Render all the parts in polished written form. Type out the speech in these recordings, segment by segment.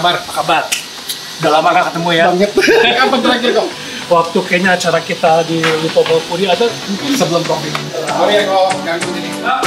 kabar? Apa kabar? Udah lama gak ketemu ya? Banget. Kapan terakhir kok? Waktu kayaknya acara kita di Liverpool Puri ada Mungkin sebelum Covid. Sorry ya kalau ganggu ini.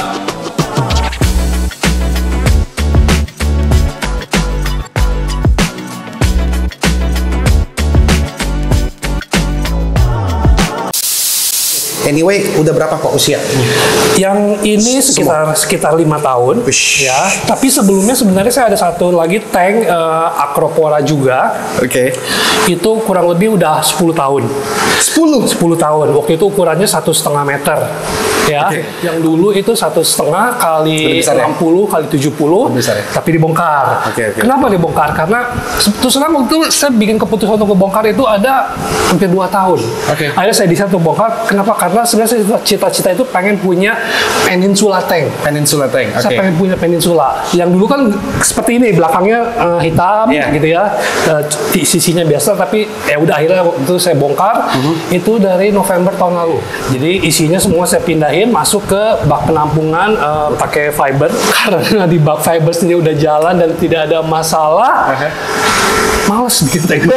Anyway, udah berapa kok usia? yang ini sekitar 5 tahun. Ya. Tapi sebelumnya sebenarnya saya ada satu lagi tank Acropora juga. Oke. Itu kurang lebih udah 10 tahun. 10 tahun. Waktu itu ukurannya 1,5 meter. Ya, yang dulu itu 1,5 kali 60 kali 70, tapi dibongkar. Kenapa dibongkar? Karena terus terang waktu itu saya bikin keputusan untuk membongkar itu ada hampir 2 tahun. Akhirnya saya decide untuk bongkar. Kenapa? Karena sebenarnya saya cita-cita itu pengen punya peninsula tank. Saya pengen punya peninsula. Yang dulu kan seperti ini, belakangnya hitam gitu ya, sisinya biasa. Tapi ya udah akhirnya itu saya bongkar. Itu dari November tahun lalu. Jadi isinya semua saya pindahin masuk ke bak penampungan pakai fiber. Karena di bak fiber sendiri udah jalan dan tidak ada masalah. Males bikin tank.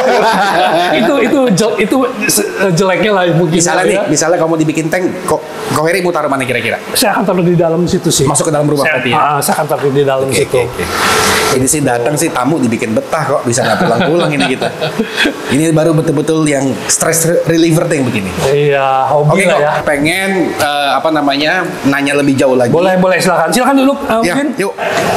itu jeleknya lah mungkin. Misalnya kamu dibikin tank, kok Heri mau taruh mana kira-kira? Saya akan taruh di dalam situ sih. Masuk ke dalam rumah berarti ya? Saya akan taruh di dalam situ. Ini sih datang sih tamu dibikin betah kok, bisa nggak pulang-pulang ini kita. Ini baru betul-betul yang stress reliever yang begini. Iya, hobi lah ya. Pengen nanya lebih jauh lagi. Boleh silakan dulu mungkin. Yuk.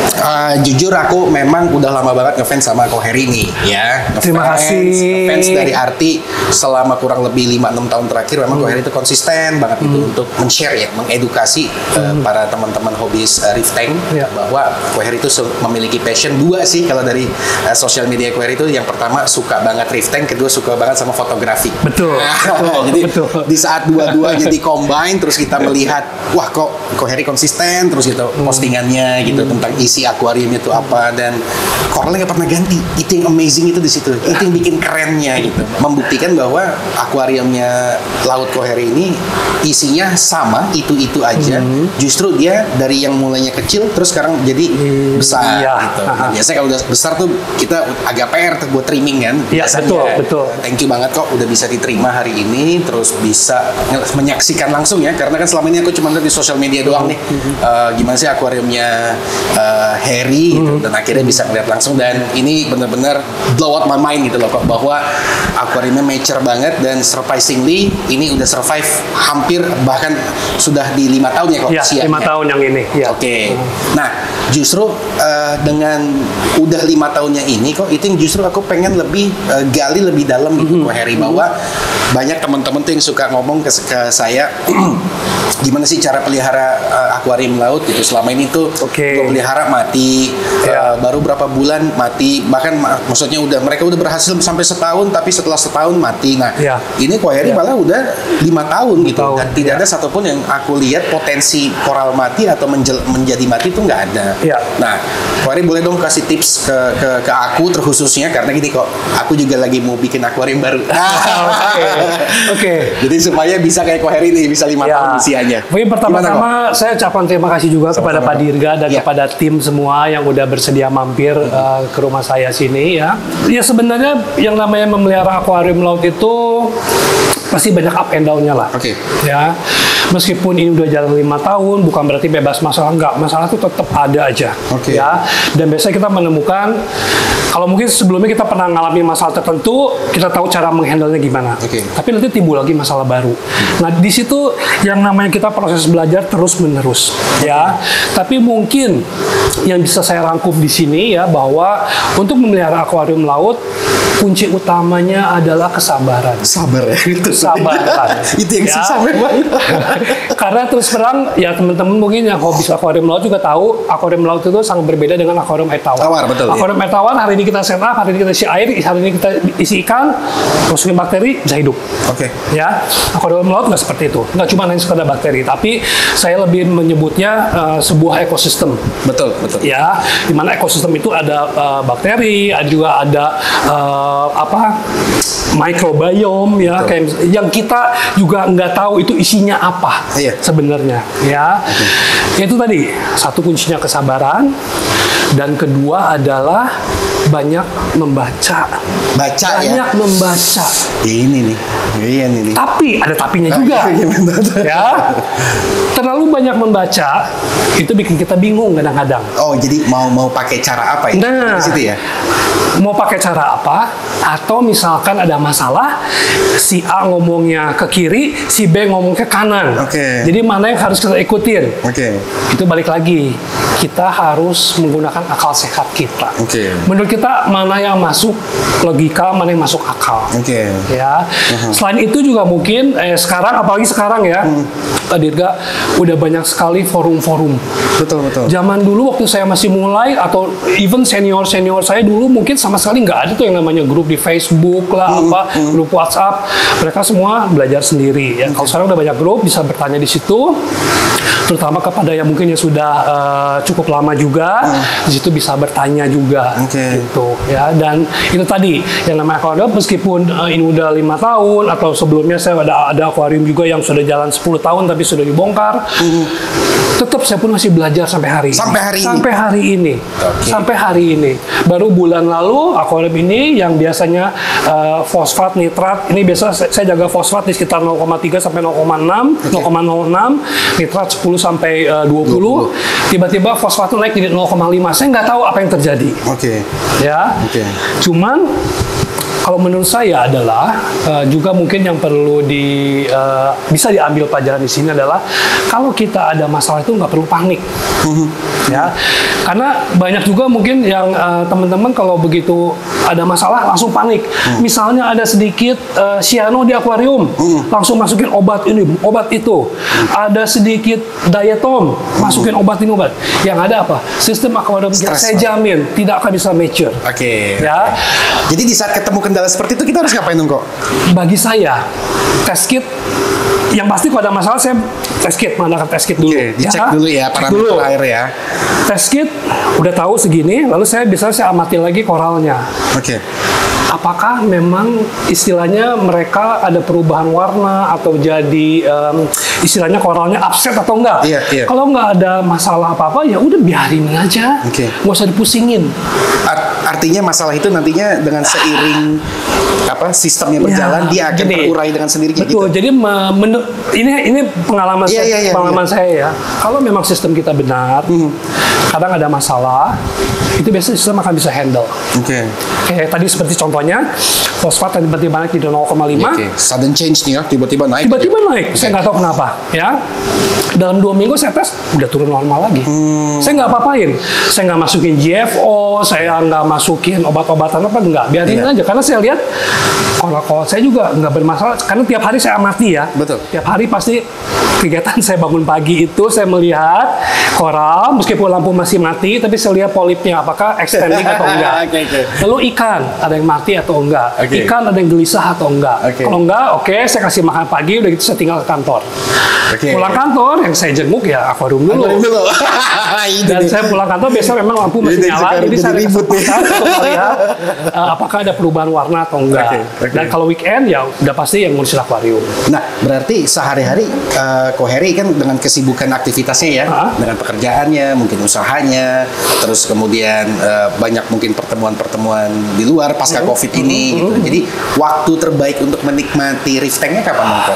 Jujur aku memang udah lama banget ngefans sama Ko Heri nih ya. Terima kasih. Ngefans dari arti selama kurang lebih 5-6 tahun terakhir memang Ko Heri itu konsisten banget gitu untuk men-share ya, mengedukasi para teman-teman hobis reef tank bahwa Ko Heri itu memiliki passion dua sih kalau dari sosial media Ko Heri itu. Yang pertama suka banget reef tank, kedua suka banget sama fotografi. Betul. Jadi di saat dua-duanya di-combine terus kita melihat wah kok Ko Heri konsisten terus gitu postingannya gitu tentang isi akuarium itu apa, dan koralnya nggak pernah ganti. Itu yang amazing itu di situ. Itu yang bikin kerennya gitu. Membuktikan bahwa akuariumnya Laut Ko Heri ini isinya sama itu aja. Justru dia dari yang mulainya kecil terus sekarang jadi besar gitu. Nah, biasanya kalau udah besar tuh kita agak PR tuh buat trimming kan. Iya, betul. Thank you banget kok udah bisa diterima hari ini, terus bisa menyaksikan langsung ya, karena kan selama ini aku cuma lihat di sosial media doang nih. Gimana sih akuariumnya Heri gitu. Dan akhirnya bisa ngeliat langsung, dan ini benar-benar blow out my mind gitu loh kok, bahwa akuariumnya mature banget dan surprisingly ini udah survive hampir bahkan sudah di 5 tahun ya kok usianya. 5 tahun yang ini. Nah, justru dengan udah 5 tahunnya ini kok, itu yang justru aku pengen lebih gali lebih dalam gitu Ko Heri, bahwa banyak teman-teman tuh yang suka ngomong ke saya gimana sih cara pelihara akuarium laut gitu. Selama ini tuh gue pelihara mati, baru berapa bulan mati, bahkan maksudnya mereka udah berhasil sampai setahun, tapi setelah setahun mati. Nah ini Ko Heri malah udah 5 tahun gitu, dan tidak ada satupun yang aku lihat potensi koral mati atau menjadi mati itu nggak ada. Nah Ko Heri boleh dong kasih tips ke aku terkhususnya, karena gini kok aku juga lagi mau bikin akuarium baru. Jadi supaya bisa kayak Ko Heri nih, bisa 5 tahun usianya. Mungkin pertama-tama saya ucapkan terima kasih juga kepada Pak Dirga dan kepada tim semua yang udah bersedia mampir ke rumah saya sini ya. Ya sebenarnya yang namanya memelihara akuarium laut itu pasti banyak up and down-nya lah. Ya. Meskipun ini udah jalan 5 tahun, bukan berarti bebas masalah, enggak. Masalah itu tetap ada aja. Ya. Dan biasanya kita menemukan, kalau mungkin sebelumnya kita pernah ngalami masalah tertentu, kita tahu cara menghandle-nya gimana. Tapi nanti timbul lagi masalah baru. Nah, di situ yang namanya kita proses belajar terus-menerus. Ya. Tapi mungkin yang bisa saya rangkum di sini ya, bahwa untuk memelihara akuarium laut, kunci utamanya adalah kesabaran. Sabar ya, itu kesabaran. Itu yang susah memang. Karena terus terang ya teman-teman mungkin yang hobi akuarium laut juga tahu akuarium laut itu sangat berbeda dengan akuarium air tawar. Akuarium air tawar hari ini kita set up, hari ini kita isi air, hari ini kita isi ikan, masukin bakteri bisa hidup. Ya, akuarium laut nggak seperti itu. Nggak cuma hanya sekedar bakteri, tapi saya lebih menyebutnya sebuah ekosistem. Betul. Ya, di mana ekosistem itu ada bakteri, juga ada microbiome ya, kayak yang kita juga nggak tahu itu isinya apa sebenarnya ya. Itu tadi satu kuncinya kesabaran, dan kedua adalah banyak membaca. Banyak membaca. Ini nih. Iya nih. Tapi ada tapinya juga. Ya. Terlalu banyak membaca itu bikin kita bingung kadang-kadang. Oh, jadi mau pakai cara apa ya? Nah, di situ ya. Mau pakai cara apa? Atau misalkan ada masalah, si A ngomongnya ke kiri, si B ngomong ke kanan. Jadi mana yang harus kita ikutin? Itu balik lagi, kita harus menggunakan akal sehat kita. Menurut kita mana yang masuk logika, mana yang masuk akal. Ya. Selain itu juga mungkin sekarang, apalagi sekarang ya, Dirga, udah banyak sekali forum-forum. Betul. Zaman dulu waktu saya masih mulai, atau even senior saya dulu mungkin sama sekali nggak ada tuh yang namanya grup di Facebook lah, grup WhatsApp. Mereka semua belajar sendiri. Ya. Kalau sekarang udah banyak grup, bisa bertanya di situ. Terutama kepada yang mungkin yang sudah cukup lama juga, di situ bisa bertanya juga. Gitu. Ya. Dan itu tadi yang namanya akuarium, meskipun ini udah 5 tahun atau sebelumnya saya ada akuarium juga yang sudah jalan 10 tahun tapi sudah dibongkar. Tetap saya pun masih belajar sampai hari ini. Sampai hari ini. Baru bulan lalu akuarium ini yang biasanya fosfat, nitrat, ini biasa saya jaga fosfat di sekitar 0,3 sampai 0,6, 0,06, nitrat 10 sampai 20. Tiba-tiba fosfat itu naik jadi 0,5. Saya nggak tahu apa yang terjadi. Ya. Cuman kalau menurut saya adalah juga mungkin yang perlu bisa diambil pelajaran di sini adalah kalau kita ada masalah itu nggak perlu panik, ya, karena banyak juga mungkin yang teman-teman kalau begitu ada masalah langsung panik. Misalnya ada sedikit cyano di akuarium, langsung masukin obat ini, obat itu. Ada sedikit diatom, masukin obat ini, obat. Yang ada apa? Sistem akuarium saya jamin tidak akan bisa mature. Ya. Jadi di saat ketemu kendala seperti itu kita harus ngapain dong kok? Bagi saya, test kit yang pasti kalau ada masalah saya test kit, menggunakan test kit dulu. Dicek dulu ya parameter air ya. Test kit udah tahu segini, lalu saya amati lagi koralnya. Apakah memang istilahnya mereka ada perubahan warna atau jadi istilahnya koralnya upset atau enggak? Kalau nggak ada masalah apa-apa ya udah biarin aja, nggak usah dipusingin. Artinya masalah itu nantinya dengan seiring sistemnya berjalan dia akan terurai dengan sendirinya. Betul. Jadi ini pengalaman saya ya. Kalau memang sistem kita benar, kadang ada masalah, itu biasanya sistem akan bisa handle. Kayak tadi seperti contohnya fosfat yang tiba-tiba naik di 0,5. Sudden change nih ya, tiba-tiba naik. Saya nggak tahu kenapa. Ya. Dalam 2 minggu saya tes udah turun normal lagi. Saya nggak apa-apain. Saya nggak masukin GFO, saya nggak masukin obat-obatan apa, nggak. Biarin aja. Karena saya lihat kalau saya juga nggak bermasalah. Karena tiap hari saya amati ya. Tiap hari pasti kegiatan saya bangun pagi itu saya melihat koral, meskipun lampu masih mati, tapi saya lihat polipnya apakah extending atau enggak. Lalu ikan, ada yang mati atau enggak. Ikan ada yang gelisah atau enggak. Kalau enggak, saya kasih makan pagi, udah gitu saya tinggal ke kantor. Pulang kantor, yang saya jenguk ya akuarium dulu. Dan saya pulang kantor biasanya memang lampu masih nyala, jadi saya ribut melihat apakah ada perubahan warna atau enggak. Dan kalau weekend ya udah pasti yang ngurusin akuarium. Nah, berarti sehari-hari Ko Heri kan dengan kesibukan aktivitasnya ya, dengan pekerjaannya, mungkin usahanya, terus kemudian banyak mungkin pertemuan-pertemuan di luar pasca COVID ini. Gitu. Jadi waktu terbaik untuk menikmati reef tanknya kapan Ko?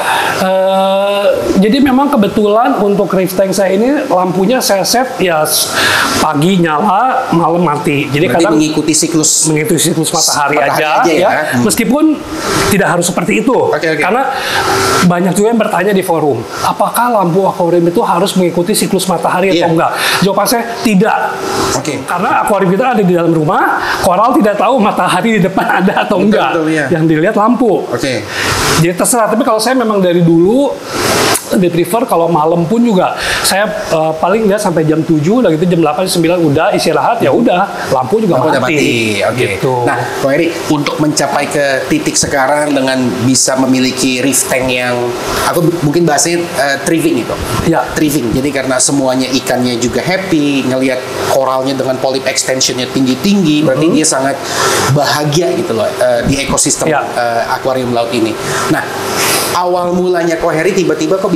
Jadi memang kebetulan untuk reef tank saya ini lampunya saya set ya pagi nyala, malam mati. Jadi berarti kadang mengikuti siklus matahari aja ya. Meskipun tidak harus seperti itu. Karena banyak juga yang bertanya di forum, apakah lampu akuarium itu harus mengikuti siklus matahari atau enggak? Jawaban saya tidak. Karena akuarium kita ada di dalam rumah, koral tidak tahu matahari di depan ada atau enggak. Yang dilihat lampu. Jadi terserah. Tapi kalau saya memang dari dulu lebih prefer kalau malam pun juga saya paling lihat sampai jam 7, udah gitu jam 8, 9 udah istirahat, ya udah lampu juga mati. Gitu. Nah, Ko Heri, untuk mencapai ke titik sekarang dengan bisa memiliki reef tank yang aku mungkin bahasanya thriving itu. Thriving. Jadi karena semuanya ikannya juga happy, ngelihat koralnya dengan polyp extensionnya tinggi-tinggi, berarti dia sangat bahagia gitu loh di ekosistem akuarium laut ini. Nah, awal mulanya Ko Heri tiba-tiba kok bisa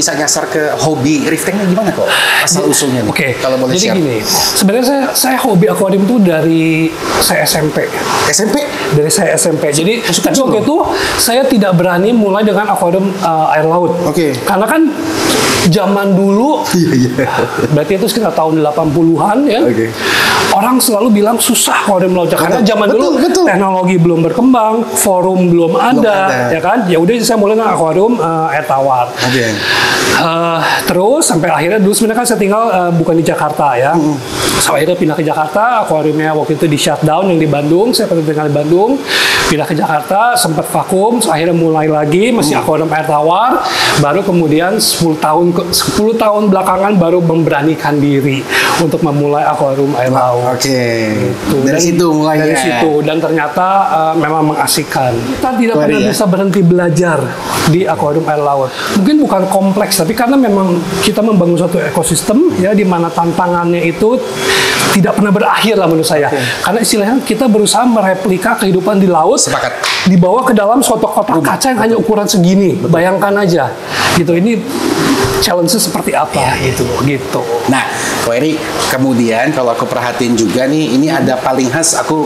bisa nyasar ke hobi reef tanknya gimana kok? Asal usulnya nih. Oke. Kalau boleh Jadi share. gini, sebenarnya saya hobi akuarium itu dari saya SMP. SMP? Dari saya SMP. Jadi tapi waktu itu saya tidak berani mulai dengan akuarium air laut. Oke. Karena kan zaman dulu, berarti itu sekitar tahun 80-an ya. Oke. Orang selalu bilang susah akuarium laut karena zaman dulu teknologi belum berkembang, forum belum ada, ya kan? Ya udah saya mulai dengan akuarium air tawar. Oke. Terus sampai akhirnya dulu sebenarnya kan saya tinggal bukan di Jakarta ya. Sampai akhirnya pindah ke Jakarta, akuariumnya waktu itu di shutdown yang di Bandung. Saya pernah tinggal di Bandung, pindah ke Jakarta, sempat vakum, akhirnya mulai lagi masih akuarium air tawar. Baru kemudian 10 tahun belakangan baru memberanikan diri untuk memulai akuarium air laut. Oke. Gitu. Dari situ mulainya. Dari situ dan ternyata memang mengasihkan. Kita tidak pernah bisa berhenti belajar di akuarium air laut. Mungkin bukan kompleks, tapi karena memang kita membangun suatu ekosistem ya di mana tantangannya itu tidak pernah berakhir lah menurut saya. Karena istilahnya kita berusaha mereplika kehidupan di laut. Sepakat. Dibawa ke dalam suatu kotak kaca yang hanya ukuran segini. Bayangkan aja. Gitu. Ini challenge-nya seperti apa gitu. Nah, Ko Heri, kemudian kalau aku perhatiin juga nih, ini ada paling khas aku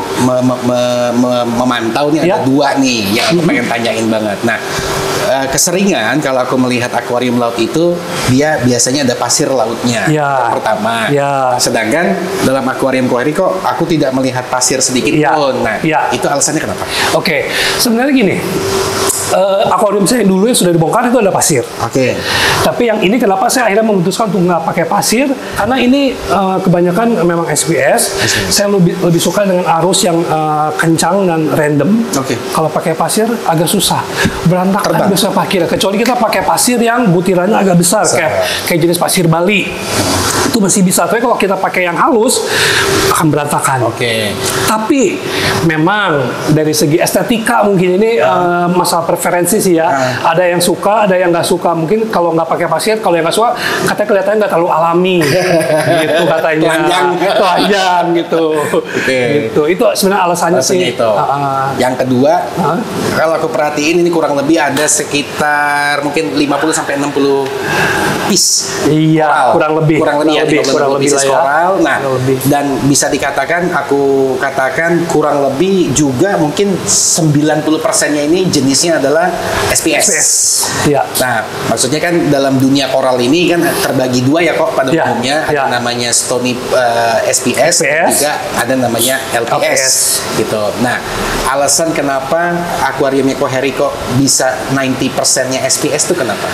memantau nih ada dua nih yang aku pengen tanyain banget. Nah, keseringan kalau aku melihat akuarium laut itu dia biasanya ada pasir lautnya pertama. Sedangkan dalam akuarium Ko Heri kok aku tidak melihat pasir sedikit pun. Nah, itu alasannya kenapa? Oke, sebenarnya gini. Akuarium saya dulu yang sudah dibongkar itu ada pasir. Oke. Tapi yang ini kenapa saya akhirnya memutuskan untuk nggak pakai pasir? Karena ini kebanyakan memang SPS. Saya lebih suka dengan arus yang kencang dan random. Oke. Kalau pakai pasir agak susah, berantakan bisa pakai. Kecuali kita pakai pasir yang butirannya agak besar, kayak jenis pasir Bali. Itu masih bisa. Tapi kalau kita pakai yang halus akan berantakan. Oke. Tapi memang dari segi estetika mungkin ini masalah preferensi sih ya. Ada yang suka, ada yang nggak suka. Mungkin kalau nggak pakai pasir, kalau yang nggak suka, katanya kelihatannya nggak terlalu alami, gitu katanya. Telanjang gitu. Gitu. Itu sebenarnya alasannya sih. Itu. Yang kedua, kalau aku perhatiin ini kurang lebih ada sekitar mungkin 50 sampai 60 piece. Iya, kurang lebih ya, kurang lebih koral. Nah, dan bisa dikatakan aku katakan kurang lebih juga mungkin 90%-nya ini jenisnya adalah SPS. Iya. Nah, maksudnya kan dalam dunia koral ini kan terbagi dua ya kok pada umumnya. Ada namanya stony SPS, juga ada namanya LPS. Gitu. Nah, alasan kenapa akuariumnya Ko Heri kok bisa 90%-nya SPS itu kenapa?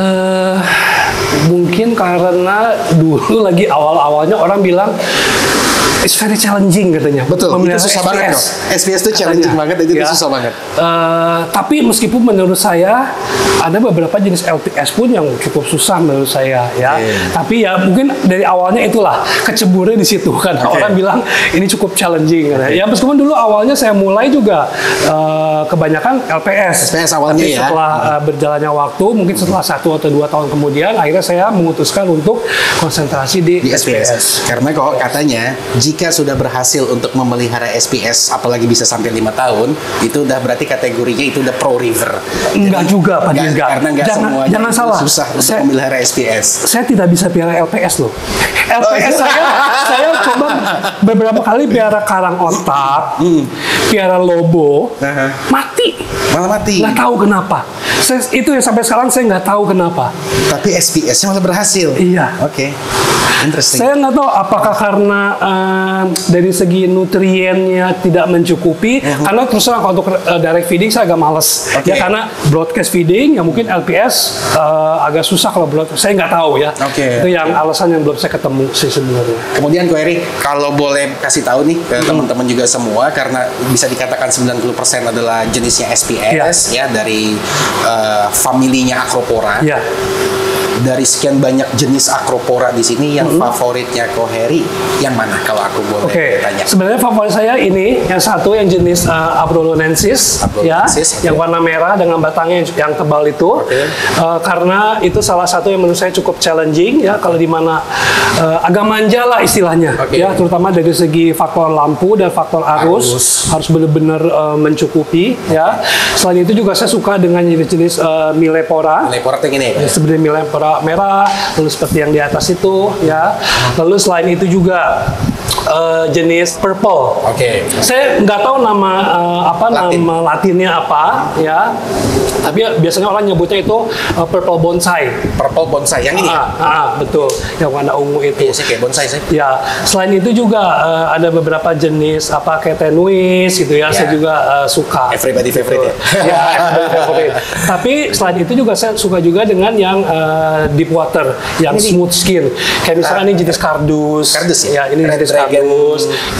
Mungkin karena dulu lagi awal-awalnya orang bilang it's very challenging katanya. Betul, itu susah banget dong. SPS itu challenging banget, itu susah banget. Tapi meskipun menurut saya ada beberapa jenis LPS pun yang cukup susah menurut saya ya. Tapi ya mungkin dari awalnya itulah keceburuan di situ kan. Orang bilang ini cukup challenging. Ya meskipun dulu awalnya saya mulai juga kebanyakan LPS. SPS awalnya. Tapi setelah berjalannya waktu, mungkin setelah 1 atau 2 tahun kemudian, akhirnya saya memutuskan untuk konsentrasi di SPS. Karena kok katanya jika sudah berhasil untuk memelihara SPS, apalagi bisa sampai 5 tahun, itu udah berarti kategorinya itu udah pro river. Enggak juga, Pak. Karena enggak semuanya jangan salah. Susah untuk memelihara SPS. Saya tidak bisa piara LPS loh. LPS saya coba beberapa kali piara karang otak, piara lobo, mati. Malah mati. Nggak tahu kenapa. Itu yang sampai sekarang saya nggak tahu kenapa. Tapi SPS-nya malah berhasil. Iya. Oke. Interesting. Saya nggak tahu apakah karena dari segi nutriennya tidak mencukupi. Karena terus terang kalau untuk direct feeding saya agak males. Ya karena broadcast feeding ya mungkin LPS agak susah kalau broadcast. Saya nggak tahu ya. Itu yang alasan yang belum saya ketemu sih sebenarnya. Kemudian Ko Heri, kalau boleh kasih tahu nih ke teman-teman juga semua, karena bisa dikatakan 90% adalah jenisnya SPS ya dari familinya Acropora. Dari sekian banyak jenis Acropora di sini, yang favoritnya Ko Heri yang mana kalau aku boleh tanya? Sebenarnya favorit saya ini yang satu yang jenis Abrolonensis, yang warna merah dengan batangnya yang tebal itu, karena itu salah satu yang menurut saya cukup challenging ya, kalau di mana agak manja lah istilahnya, ya terutama dari segi faktor lampu dan faktor arus harus benar-benar mencukupi ya. Selain itu juga saya suka dengan jenis-jenis Millepora. Millepora yang ini. Sebenarnya Millepora warna merah, lalu seperti yang di atas itu ya. Lalu selain itu juga jenis purple. Saya nggak tahu nama nama latinnya apa ya. Tapi biasanya orang nyebutnya itu purple bonsai. Purple bonsai yang ini. Betul. Yang warna ungu itu. Iya, sih kayak bonsai sih. Ya, selain itu juga ada beberapa jenis kayak tenuis gitu ya. Saya juga suka. Everybody favorite ya. Everybody favorite. Tapi selain itu juga saya suka juga dengan yang deep water, yang smooth skin. Kayak misalnya ini jenis kardus. Kardus ya. Ini jenis kardus.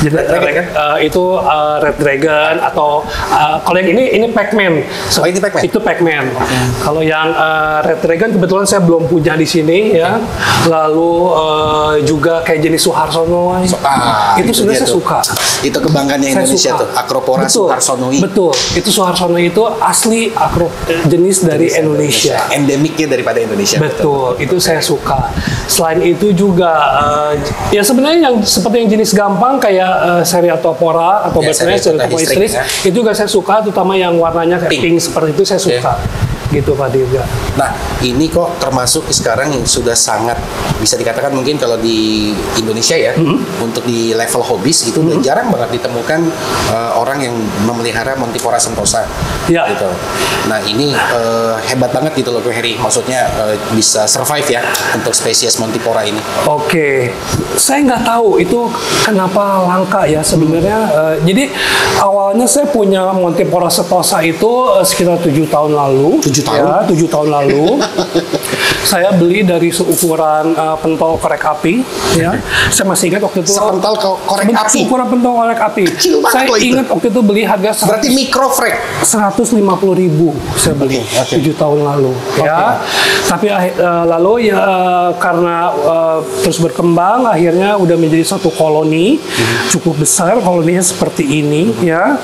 Itu Red Dragon atau kalau yang ini Pac-Man. Ini Pac-Man. Itu Pac-Man. Kalau yang Red Dragon kebetulan saya belum punya di sini ya. Lalu juga kayak jenis Suharsono. Itu sebenarnya saya suka. Itu kebanggaannya Indonesia tuh, Acropora Suharsonoi. Betul. Itu Suharsono itu asli jenis dari Indonesia. Endemiknya daripada Indonesia. Betul. Itu saya suka. Selain itu juga ya sebenarnya yang seperti yang jenis gampang kayak Seriatopora atau Seriatopora Istris itu juga saya suka, terutama yang warnanya kayak pink seperti itu saya suka. Gitu Pak Dirga. Nah, ini kok termasuk sekarang yang sudah sangat bisa dikatakan mungkin kalau di Indonesia ya, untuk di level hobis itu udah jarang banget ditemukan orang yang memelihara Montipora sentosa. Ya. Gitu. Nah, ini hebat banget gitu loh, Heri. Maksudnya bisa survive ya untuk spesies Montipora ini. Oke. Saya nggak tahu itu kenapa langka ya sebenarnya. Jadi awalnya saya punya Montipora sentosa itu sekitar 7 tahun lalu. 7 tahun? Ya, 7 tahun lalu. Saya beli dari seukuran pentol korek api. Ya. Saya masih ingat waktu itu. Sepentol korek api? Seukuran pentol korek api. Kecil banget. Saya ingat waktu itu beli harga berarti mikrofrek? 150.000 saya beli 7 tahun lalu. Ya. Tapi lalu ya karena terus berkembang, akhirnya udah menjadi satu koloni cukup besar, koloninya seperti ini ya.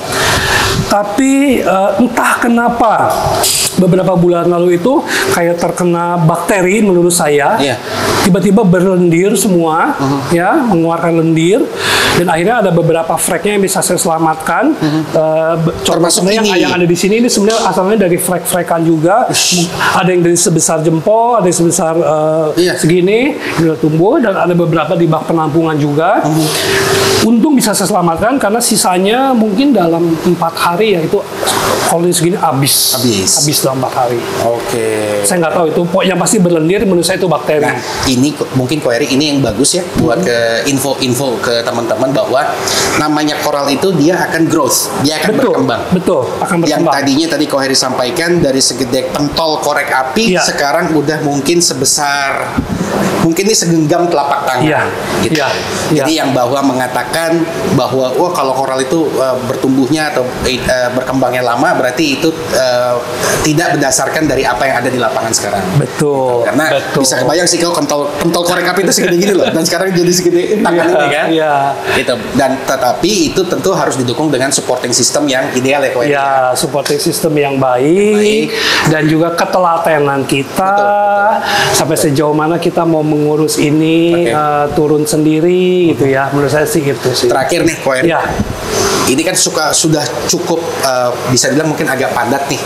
Tapi entah kenapa beberapa bulan lalu itu kayak terkena bakteri menurut saya. Tiba-tiba berlendir semua ya, mengeluarkan lendir, dan akhirnya ada beberapa fragnya yang bisa saya selamatkan. Termasuk yang ada di sini ini sebenarnya asalnya dari frag-fragan juga. Ada yang dari sebesar jempol, ada yang sebesar segini sudah tumbuh, dan ada beberapa di bak penampungan juga. Untung bisa saya selamatkan karena sisanya mungkin dalam 4 hari ya itu koloni segini habis dalam 4 hari. Saya nggak tahu itu, yang pasti berlendir menurut saya itu bakteri. Nah, ini mungkin Ko Heri ini yang bagus ya buat ke info ke teman-teman bahwa namanya koral itu dia akan growth, dia akan berkembang. Betul, akan berkembang. Yang tadinya tadi Ko Heri sampaikan dari segede pentol korek api, sekarang udah mungkin sebesar ini segenggam telapak tangan. Gitu. Jadi yang bahwa mengatakan bahwa kalau koral itu bertumbuhnya atau berkembangnya lama, berarti itu tidak berdasarkan dari apa yang ada di lapangan sekarang. Betul. Karena bisa kebayang sih kalau pentol korek api itu segede gini loh, dan sekarang jadi segede tangan ini kan. Gitu. Dan tetapi itu tentu harus didukung dengan supporting system yang ideal ya, Ko Heri. Supporting system yang baik. Dan juga ketelatenan kita. Sampai sejauh mana kita mau mengurus ini turun sendiri gitu ya. Menurut saya sih gitu sih. Terakhir nih, Ko Heri. Ini kan sudah cukup bisa dibilang mungkin agak padat nih.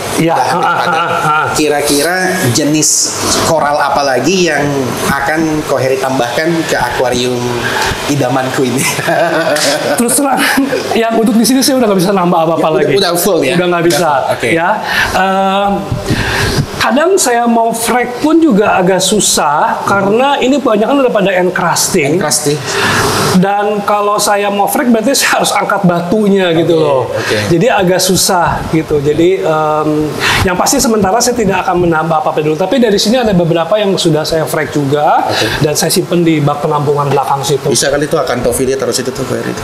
Kira-kira jenis koral apa lagi yang akan Ko Heri tambahkan ke akuarium idamanku ini? Terus terang, yang untuk di sini saya udah nggak bisa nambah apa-apa lagi. Udah full ya? Udah nggak bisa. Ya. Kadang saya mau frag pun juga agak susah karena ini kebanyakan udah pada encrusting. Dan kalau saya mau frag berarti saya harus angkat batunya gitu loh. Jadi agak susah gitu. Jadi yang pasti sementara saya tidak akan menambah apa-apa dulu. Tapi dari sini ada beberapa yang sudah saya frag juga dan saya simpen di bak penampungan belakang situ. Bisa kali itu akan tofilia taruh situ tuh Ko Heri itu.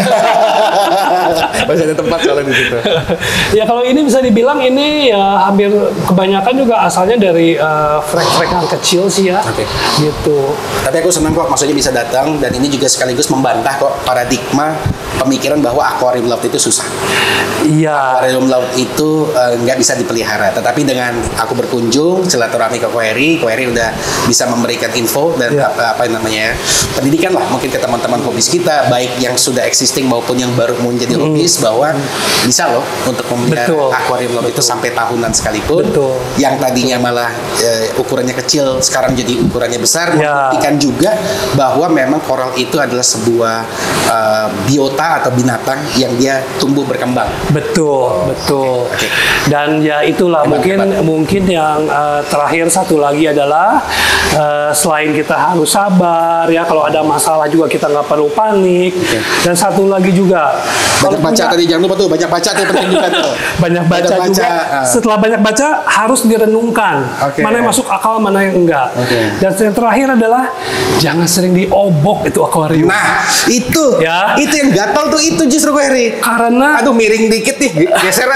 Masih ada tempat kalau di situ. Ya kalau ini bisa dibilang ini ya hampir kebanyakan juga asalnya dari frag-fragan kecil sih ya. Gitu. Tapi aku senang kok, maksudnya bisa datang, dan ini juga sekaligus membantah kok paradigma pemikiran bahwa aquarium laut itu susah. Aquarium laut itu nggak bisa dipelihara. Tetapi dengan aku berkunjung silaturahmi ke Ko Heri udah bisa memberikan info dan pendidikan lah mungkin ke teman-teman hobis kita, baik yang sudah existing maupun yang baru mau menjadi logis bahwa bisa loh untuk memelihara akuarium lor itu sampai tahunan sekalipun. Yang tadinya malah ukurannya kecil sekarang jadi ukurannya besar, membuktikan juga bahwa memang koral itu adalah sebuah biota atau binatang yang dia tumbuh berkembang. Betul. Dan ya itulah mungkin yang terakhir satu lagi adalah selain kita harus sabar ya, kalau ada masalah juga kita nggak perlu panik. Dan satu lagi juga banyak baca tadi, jangan lupa tuh banyak baca tuh penting juga tuh. banyak baca juga. Setelah banyak baca harus direnungkan mana yang masuk akal, mana yang enggak. Dan yang terakhir adalah jangan sering diobok itu akuarium. Nah itu itu yang gatal tuh, itu justru gue Heri. Karena aduh miring dikit nih geser.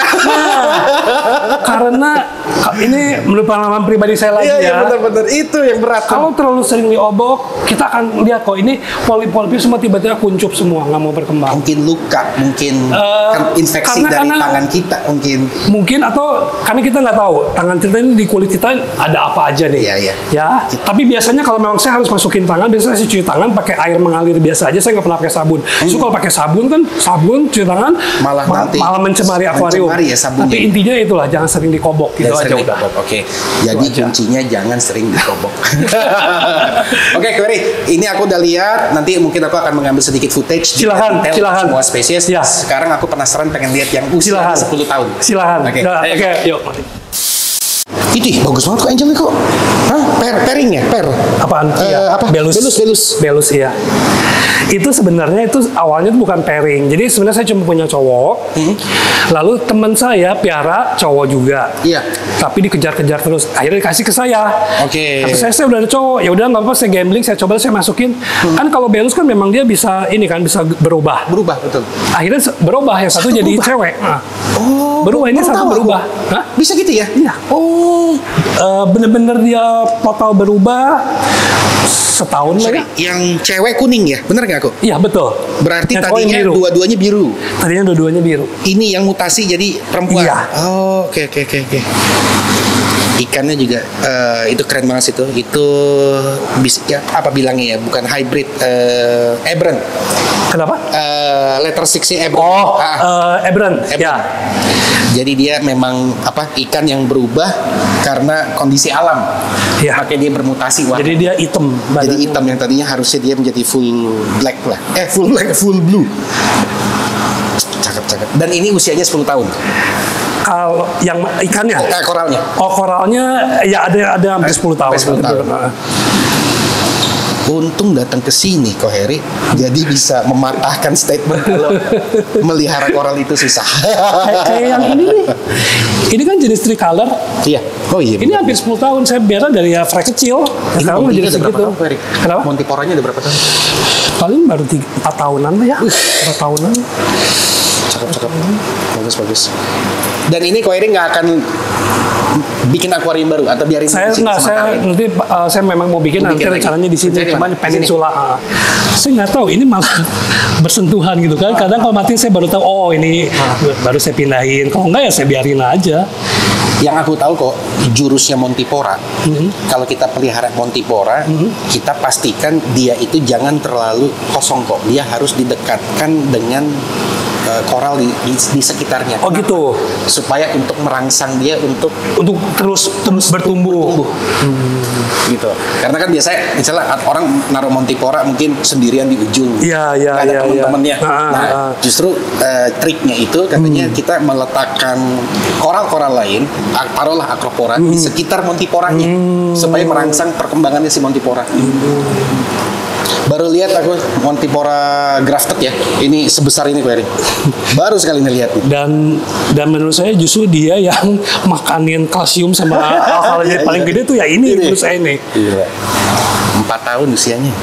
Karena ini menurut pengalaman pribadi saya lagi ya. Benar-benar itu yang berat. Kalau terlalu sering diobok, kita akan lihat kok ini polip-polipnya semua tiba-tiba kuncup semua, nggak mau berkembang. Mungkin luka, mungkin infeksi dari tangan kita, mungkin atau karena kita nggak tahu tangan kita ini di kulit kita ada apa aja nih. Ya. Tapi biasanya kalau memang saya harus masukin tangan, biasanya saya cuci tangan pakai air mengalir biasa aja, saya nggak pernah pakai sabun. So kalau pakai sabun kan, cuci tangan malah mencemari akuarium. Tapi intinya itulah, jangan sering dikobok gitu aja udah. Jadi kuncinya jangan sering dikobok. Oke, Query, ini aku udah lihat. Nanti mungkin aku akan mengambil sedikit footage. Silakan. Semua spesies. Sekarang aku penasaran pengen lihat yang usia 10 tahun. Silakan. Oke, yuk. Itu bagus banget kok Angel kok. Pairing ya? Apaan? Belus iya. Itu sebenarnya awalnya bukan pairing. Jadi sebenarnya saya cuma punya cowok. Lalu teman saya piara cowok juga. Tapi dikejar-kejar terus. Akhirnya dikasih ke saya. Tapi saya udah ada cowok. Ya udah nggak apa-apa, saya gambling, saya coba saya masukin. Kan kalau belus kan memang dia bisa bisa berubah. Betul. Akhirnya berubah, yang satu jadi cewek. Berubah, ini satu berubah. Bisa gitu ya? Iya. Bener-bener dia total berubah setahun lah ya. Yang cewek kuning ya, bener nggak kok? Iya betul. Berarti tadinya dua-duanya biru. Ini yang mutasi jadi perempuan. Iya. Oke. Ikannya juga itu keren banget itu. Itu bisa apa bilangnya ya? Bukan hybrid, Ebren. Kenapa? Letter 6-nya Ebren. Ebren. Ya. Jadi dia memang ikan yang berubah karena kondisi alam. Makanya dia bermutasi warna. Jadi dia hitam. Jadi hitam yang tadinya harusnya dia menjadi full black lah. Full blue. Cakep. Dan ini usianya 10 tahun. Kalau yang ikannya? Koralnya. Koralnya ya ada hampir 10 tahun. 10 tahun. Untung datang ke sini kok Heri, jadi bisa mematahkan statement kalau melihara koral itu susah. Kayak yang ini nih. Ini kan jenis tricolor. Iya. Ini hampir 10 tahun saya biara dari frek kecil. Sekarang udah jadi segitu. Kenapa? Montiporanya udah berapa tahun? Paling baru 4 tahunan lah ya. 4 tahunan. Cakep. Bagus. Dan ini kok Heri nggak akan bikin akuarium baru atau biarin saya memang mau bikin nanti rencananya di sini, cuman peninsula. Saya nggak tahu, ini malah bersentuhan gitu kan. Kadang kalau mati saya baru tahu, ini baru saya pindahin. Kalau enggak ya saya biarin aja. Yang aku tahu kok jurusnya Montipora. Kalau kita pelihara Montipora, kita pastikan dia itu jangan terlalu kosong kok. Dia harus didekatkan dengan koral di sekitarnya. Gitu. Supaya untuk merangsang dia untuk terus bertumbuh. Gitu. Karena kan biasanya misalnya orang naruh Montipora mungkin sendirian di ujung. Iya. Ada teman-temannya. Justru triknya itu katanya kita meletakkan koral-koral lain, taruhlah Acropora di sekitar Montiporanya supaya merangsang perkembangannya si Montipora. Baru lihat aku Montipora grafted ya. Ini sebesar ini Query. Baru sekali ngelihat. Dan menurut saya justru dia yang makanin kalsium sama hal-hal yang paling gede tuh ya ini menurut saya nih. 4 tahun usianya.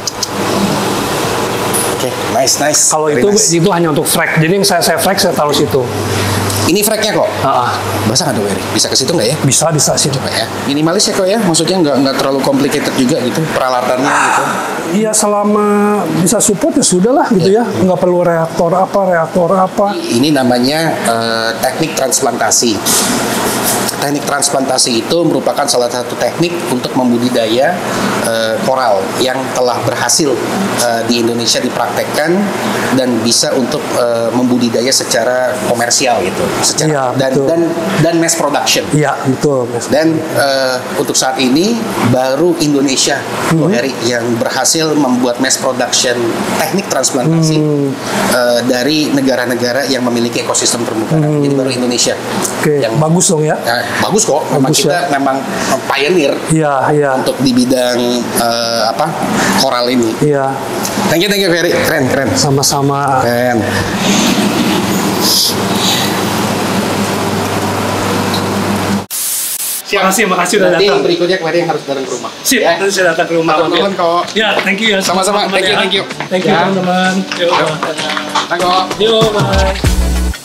Oke, nice. Kalau itu hanya untuk frek. Jadi yang saya frek saya taruh situ. Ini freknya kok? Basah nggak tuh, Wery? Bisa ke situ nggak ya? Bisa sih. Coba ya. Minimalis ya kok ya? Maksudnya nggak terlalu complicated juga gitu peralatannya gitu? Iya, selama bisa support ya sudah lah gitu ya. Nggak perlu reaktor apa. Ini namanya teknik transplantasi. teknik transplantasi itu merupakan salah satu teknik untuk membudidaya koral yang telah berhasil di Indonesia dipraktekkan dan bisa untuk membudidaya secara komersial gitu, secara dan mass production. Iya, betul. Dan untuk saat ini baru Indonesia, Heri, yang berhasil membuat mass production teknik transplantasi dari negara-negara yang memiliki ekosistem terumbu karang. Jadi baru Indonesia. Yang bagus dong ya. Bagus kok. Memang kita memang pioneer untuk di bidang koral ini. Iya. Thank you Ferry. Keren. Sama-sama. Keren. Makasih udah datang. Nanti berikutnya Ferry yang harus datang ke rumah. Sip, nanti saya datang ke rumah. Teman-teman kok. Ya, thank you ya. Sama-sama. Thank you. Thank you teman-teman. Yuk. Yuk, bye.